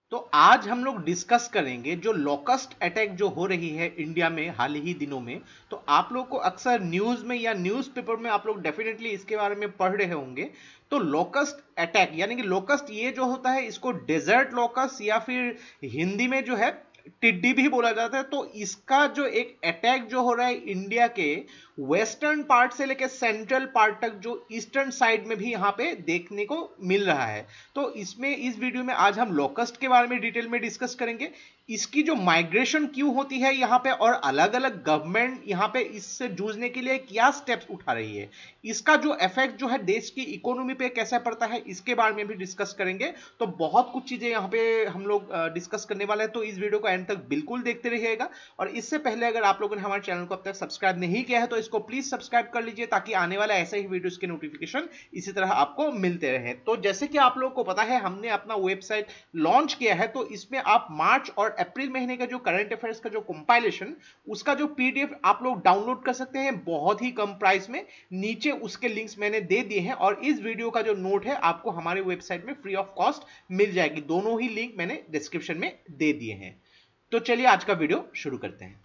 तो आज हम लोग डिस्कस करेंगे जो लोकस्ट अटैक जो हो रही है इंडिया में हाल ही दिनों में। तो आप लोग को अक्सर न्यूज में या न्यूज़पेपर में आप लोग डेफिनेटली इसके बारे में पढ़ रहे होंगे। तो लोकस्ट अटैक यानी कि लोकस्ट ये जो होता है इसको डेजर्ट लोकस्ट या फिर हिंदी में जो है टिड्डी भी बोला जाता है। तो इसका जो एक अटैक जो हो रहा है इंडिया के वेस्टर्न पार्ट से लेकर सेंट्रल पार्ट तक जो ईस्टर्न साइड में भी यहाँ पे देखने को मिल रहा है। तो इसमें इस वीडियो में आज हम लोकस्ट के बारे में डिटेल में डिस्कस करेंगे, इसकी जो माइग्रेशन क्यों होती है यहाँ पे और अलग अलग गवर्नमेंट यहाँ पे इससे जूझने के लिए क्या स्टेप्स उठा रही है, इसका जो इफेक्ट जो है देश की इकोनॉमी पे कैसे पड़ता है इसके बारे में भी डिस्कस करेंगे। तो बहुत कुछ चीजें यहाँ पे हम लोग डिस्कस करने वाले हैं, तो इस वीडियो को एंड तक बिल्कुल देखते रहिएगा। और इससे पहले अगर आप लोगों ने हमारे चैनल को अब तक सब्सक्राइब नहीं किया है तो इसको प्लीज सब्सक्राइब कर लीजिए ताकि आने वाले ऐसे ही वीडियोस के नोटिफिकेशन इसी तरह आपको मिलते रहे। तो जैसे कि आप लोगों को पता है हमने अपना वेबसाइट लॉन्च किया है, तो इसमें आप मार्च और अप्रैल महीने का जो करंट अफेयर्स का जो कंपाइलेशन उसका जो पीडीएफ आप लोग डाउनलोड कर सकते हैं बहुत ही कम प्राइस में। नीचे उसके लिंक्स मैंने दे दिए हैं और इस वीडियो का जो नोट है आपको हमारे वेबसाइट में फ्री ऑफ कॉस्ट मिल जाएगी। दोनों ही लिंक मैंने डिस्क्रिप्शन में दे दिए हैं। तो चलिए आज का वीडियो शुरू करते हैं।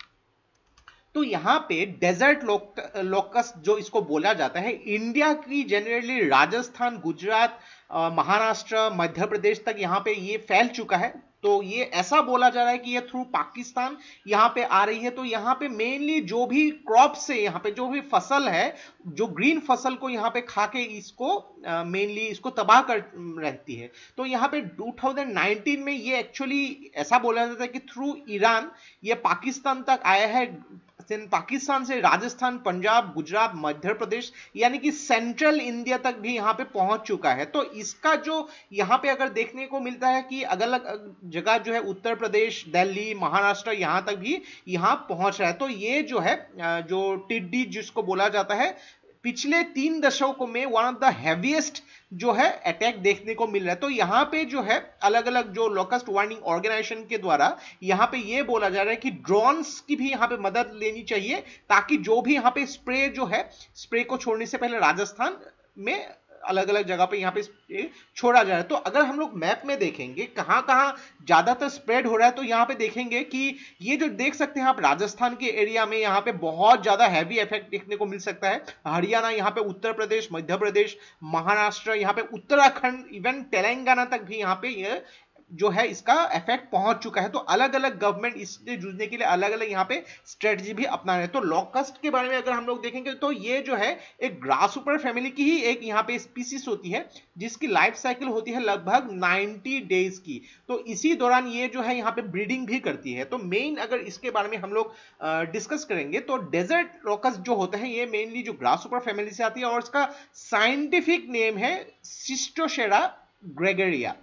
तो यहां पे डेजर्ट लोकस्ट जो इसको बोला जाता है इंडिया की जनरली राजस्थान, गुजरात, महाराष्ट्र, मध्य प्रदेश तक यहां पे ये फैल चुका है। तो ये ऐसा बोला जा रहा है कि ये थ्रू पाकिस्तान यहाँ पे आ रही है। तो यहाँ पे मेनली जो भी क्रॉप्स है, यहाँ पे जो भी फसल है, जो ग्रीन फसल को यहाँ पे खा के इसको मेनली इसको तबाह कर रहती है। तो यहाँ पे 2019 में ये एक्चुअली ऐसा बोला जाता है कि थ्रू ईरान ये पाकिस्तान तक आया है। पाकिस्तान से राजस्थान, पंजाब, गुजरात, मध्य प्रदेश यानी कि सेंट्रल इंडिया तक भी यहाँ पे पहुंच चुका है। तो इसका जो यहाँ पे अगर देखने को मिलता है कि अलग अलग जगह जो है उत्तर प्रदेश, दिल्ली, महाराष्ट्र यहाँ तक भी यहाँ पहुंच रहा है। तो ये जो है जो टिड्डी जिसको बोला जाता है पिछले 3 दशकों में वन ऑफ द हैवीएस्ट जो है अटैक देखने को मिल रहा है। तो यहाँ पे जो है अलग अलग जो लोकस्ट वार्निंग ऑर्गेनाइजेशन के द्वारा यहाँ पे ये बोला जा रहा है कि ड्रोन्स की भी यहाँ पे मदद लेनी चाहिए ताकि जो भी यहाँ पे स्प्रे जो है स्प्रे को छोड़ने से पहले राजस्थान में अलग अलग जगह पे यहाँ पे छोड़ा जा रहा है। तो अगर हम लोग मैप में देखेंगे कहां कहां ज्यादातर स्प्रेड हो रहा है तो यहाँ पे देखेंगे कि ये जो देख सकते हैं आप राजस्थान के एरिया में यहाँ पे बहुत ज्यादा हैवी इफेक्ट देखने को मिल सकता है। हरियाणा, यहाँ पे उत्तर प्रदेश, मध्य प्रदेश, महाराष्ट्र, यहाँ पे उत्तराखंड, इवन तेलंगाना तक भी यहाँ पे ये जो है इसका इफेक्ट पहुंच चुका है। तो अलग अलग गवर्नमेंट इससे जूझने के लिए अलग अलग यहाँ पे स्ट्रेटजी भी अपना रहे हैं। तो लॉकस्ट के बारे में अगर हम लोग देखेंगे तो ये जो है एक ग्रासहॉपर फैमिली की ही एक यहाँ पे स्पीसीज होती है जिसकी लाइफ साइकिल होती है लगभग 90 डेज की। तो इसी दौरान ये जो है यहाँ पे ब्रीडिंग भी करती है। तो मेन अगर इसके बारे में हम लोग डिस्कस करेंगे तो डेजर्ट लॉकस्ट जो होता है ये मेनली जो ग्रासहॉपर फैमिली से आती है और इसका साइंटिफिक नेम है सिस्टोसेरा ग्रेगरिया।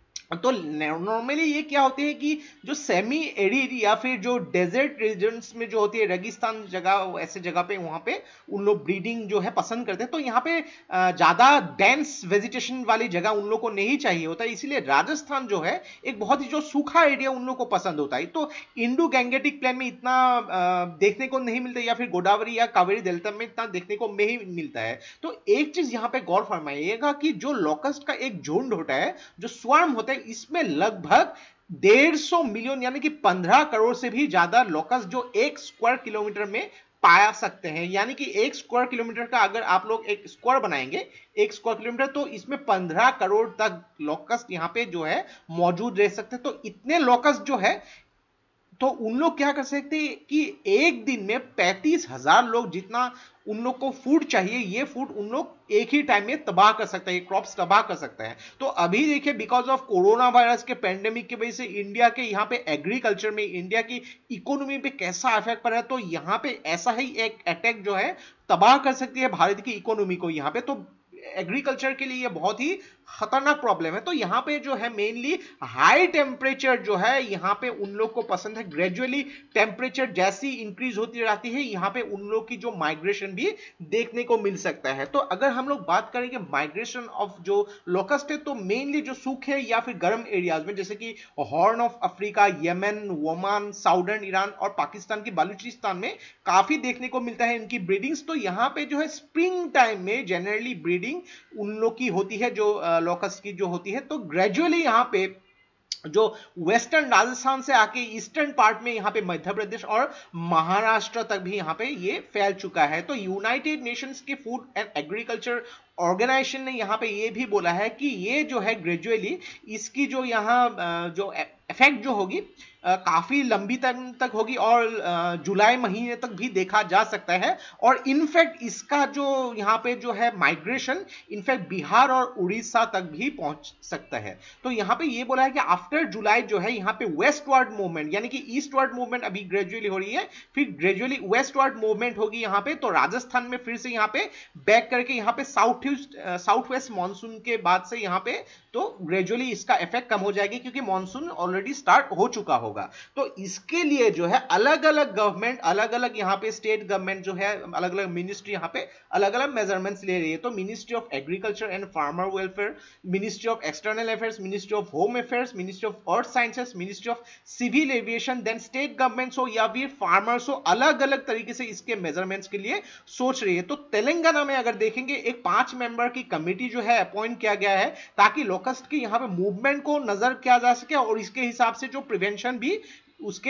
तो नॉर्मली ये क्या होते हैं कि जो सेमी एरिड या फिर जो डेजर्ट रीजन्स में जो होती है रेगिस्तान जगह, ऐसे जगह पे वहां पे उन लोग ब्रीडिंग जो है पसंद करते हैं। तो यहाँ पे ज्यादा डेंस वेजिटेशन वाली जगह उन लोग को नहीं चाहिए होता है, इसीलिए राजस्थान जो है एक बहुत ही जो सूखा एरिया उन लोग को पसंद होता है। तो इंडो गैंगेटिक प्लेन में इतना देखने को नहीं मिलता या फिर गोदावरी या कावेरी डेल्टा में इतना देखने को नहीं मिलता है। तो एक चीज यहाँ पे गौर फरमाइएगा कि जो लोकस्ट का एक झुंड होता है, जो स्वार्म होता है, इसमें लगभग 150 मिलियन यानी कि 15 करोड़ से भी ज्यादा लोकस्ट जो 1 स्क्वायर किलोमीटर में पाया सकते हैं। यानी कि 1 स्क्वायर किलोमीटर का अगर आप लोग एक स्क्वायर बनाएंगे 1 स्क्वायर किलोमीटर तो इसमें 15 करोड़ तक लोकस्ट यहाँ पे जो है मौजूद रह सकते हैं। तो इतने लोकस्ट जो है तो उन लोग क्या कर सकते हैं कि एक दिन में 35,000 लोग जितना उन लोग को फूड चाहिए ये फूड उन लोग एक ही टाइम में तबाह कर सकते हैं, क्रॉप्स तबाह कर सकते हैं। तो अभी देखिए बिकॉज ऑफ कोरोना वायरस के पेंडेमिक की वजह से इंडिया के यहाँ पे एग्रीकल्चर में, इंडिया की इकोनॉमी पे कैसा इफेक्ट पड़ा है। तो यहाँ पे ऐसा ही एक अटैक जो है तबाह कर सकती है भारत की इकोनॉमी को यहाँ पे। तो एग्रीकल्चर के लिए ये बहुत ही खतरनाक प्रॉब्लम है। तो यहाँ पे जो है मेनली हाई टेम्परेचर जो है यहाँ पे उन लोग को पसंद है। ग्रेजुअली टेम्परेचर जैसी इंक्रीज होती रहती है यहाँ पे उन लोग की जो माइग्रेशन भी देखने को मिल सकता है। तो अगर हम लोग बात करेंगे माइग्रेशन ऑफ जो लोकस्ट है तो मेनली जो सूखे या फिर गर्म एरियाज में जैसे कि horn of Africa, Yemen, Oman, southern Iran और पाकिस्तान की बलूचिस्तान में काफी देखने को मिलता है इनकी ब्रीडिंग्स। तो यहाँ पे जो है स्प्रिंग टाइम में जनरली ब्रीडिंग उन लोग की होती है जो लोकस्ट की जो होती है। तो ग्रेजुअली यहाँ पे जो वेस्टर्न राजस्थान से आके ईस्टर्न पार्ट में यहाँ पे मध्य प्रदेश और महाराष्ट्र तक भी यहाँ पे ये फैल चुका है। तो यूनाइटेड नेशंस के फूड एंड एग्रीकल्चर ऑर्गेनाइजेशन ने यहाँ पे ये भी बोला है कि ये जो है ग्रेजुअली इसकी जो यहाँ जो इफेक्ट जो होगी काफी लंबी टाइम तक होगी और जुलाई महीने तक भी देखा जा सकता है। और इनफैक्ट इसका जो यहाँ पे जो है माइग्रेशन इनफैक्ट बिहार और उड़ीसा तक भी पहुंच सकता है। तो यहाँ पे ये बोला है कि आफ्टर जुलाई जो है यहाँ पे वेस्टवर्ड मूवमेंट यानी कि ईस्टवर्ड मूवमेंट अभी ग्रेजुअली हो रही है, फिर ग्रेजुअली वेस्टवर्ड मूवमेंट होगी यहाँ पे। तो राजस्थान में फिर से यहाँ पे बैक करके यहाँ पे साउथ वेस्ट मानसून के बाद से यहाँ पे तो ग्रेजुअली इसका इफेक्ट कम हो जाएगी क्योंकि मानसून ऑलरेडी स्टार्ट हो चुका होगा। तो इसके लिए जो है अलग अलग गवर्नमेंट, अलग अलग यहाँ पे स्टेट गवर्नमेंट जो है, अलग अलग मिनिस्ट्री यहाँ पे अलग अलग मेजरमेंट्स ले रही है। तो ministry of agriculture and farmer welfare, ministry of external affairs, ministry of home affairs, ministry of earth sciences, ministry of civil aviation, then state governments हो या फिर फार्मर्स हो, अलग अलग तरीके से इसके मेजरमेंट्स के लिए सोच रही है। तो तेलंगाना में अगर देखेंगे एक 5 मेंबर की कमेटी जो है अपॉइंट किया गया है ताकि लोकस्ट की यहाँ पे मूवमेंट को नजर किया जा सके और इसके हिसाब से जो प्रिवेंशन भी उसके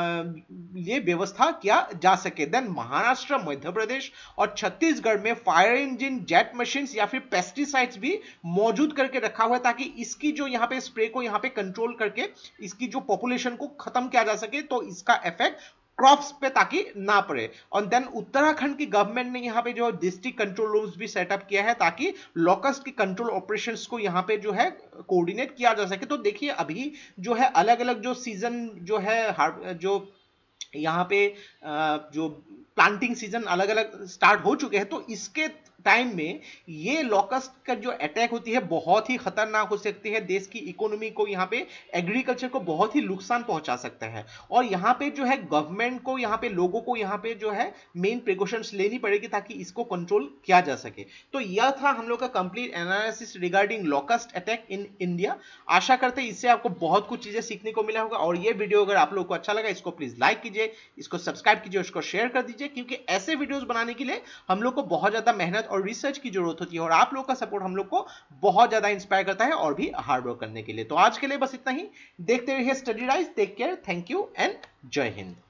लिए व्यवस्था किया जा सके। देन महाराष्ट्र, मध्य प्रदेश और छत्तीसगढ़ में फायर इंजन, जेट मशीन या फिर पेस्टिसाइड्स भी मौजूद करके रखा हुआ है ताकि इसकी जो यहाँ पे स्प्रे को यहाँ पे कंट्रोल करके इसकी जो पॉपुलेशन को खत्म किया जा सके, तो इसका इफेक्ट क्रॉप्स पे ताकि ना पड़े। और देन उत्तराखंड की गवर्नमेंट ने यहाँ पे जो डिस्ट्रिक्ट कंट्रोल रूम्स भी सेटअप किया है ताकि लॉकस्ट की कंट्रोल ऑपरेशंस को यहाँ पे जो है कोऑर्डिनेट किया जा सके। तो देखिए अभी जो है अलग अलग जो सीजन जो है जो यहाँ पे जो प्लांटिंग सीजन अलग अलग स्टार्ट हो चुके हैं, तो इसके टाइम में ये लॉकस्ट का जो अटैक होती है बहुत ही खतरनाक हो सकती है, देश की इकोनॉमी को, यहाँ पे एग्रीकल्चर को बहुत ही नुकसान पहुंचा सकता है। और यहाँ पे जो है गवर्नमेंट को, यहाँ पे लोगों को यहाँ पे जो है मेन प्रिकॉशंस लेनी पड़ेगी ताकि इसको कंट्रोल किया जा सके। तो यह था हम लोग का complete analysis regarding locust attack in India. आशा करते हैं इससे आपको बहुत कुछ चीजें सीखने को मिला होगा। और ये वीडियो अगर आप लोगों को अच्छा लगा इसको प्लीज लाइक कीजिए, इसको सब्सक्राइब कीजिए, इसको शेयर कर दीजिए, क्योंकि ऐसे वीडियोस बनाने के लिए हम लोग को बहुत ज्यादा मेहनत और रिसर्च की जरूरत होती है और आप लोग का सपोर्ट हम लोग को बहुत ज्यादा इंस्पायर करता है और भी हार्ड वर्क करने के लिए। तो आज के लिए बस इतना ही। देखते रहिए Study Rise. Take care, thank you and जय हिंद।